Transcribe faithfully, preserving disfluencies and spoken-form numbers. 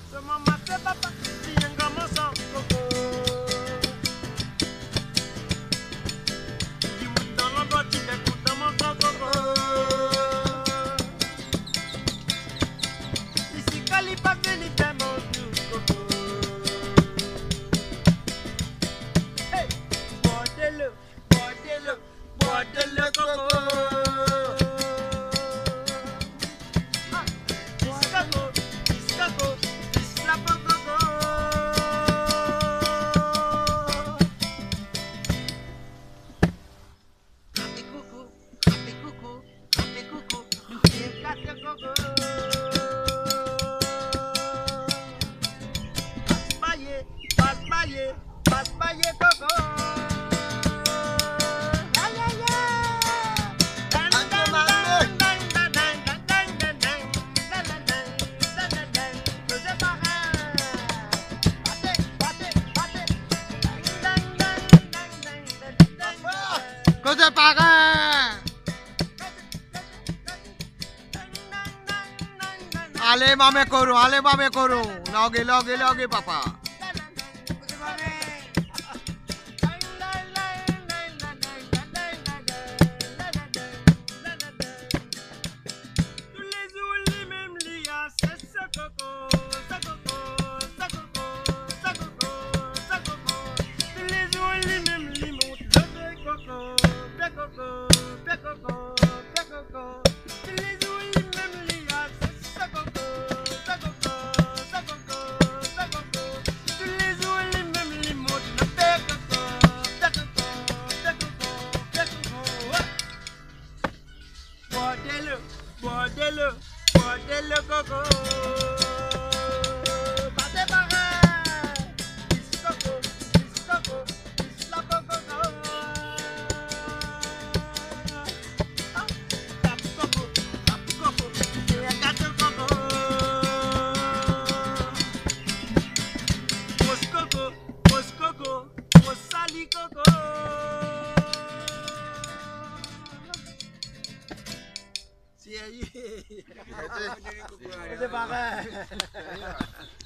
So mama say papa, si yenga mosa coco. Di muta no do ti de kuta mosa coco. Isi kali pa keli temo tu coco. Hey, bordelo, bordelo, bordelo coco. Cosa paga? Ale mame koro, ale mame koro. Loge, loge, loge, papa. Bordelo, bordelo, bordelo coco. Bate para, is coco, is coco, is la coco. Tap coco, tap coco, yeah, gato coco. Mos coco, mos coco, mos sali coco. Sí, ahí. Ese paga.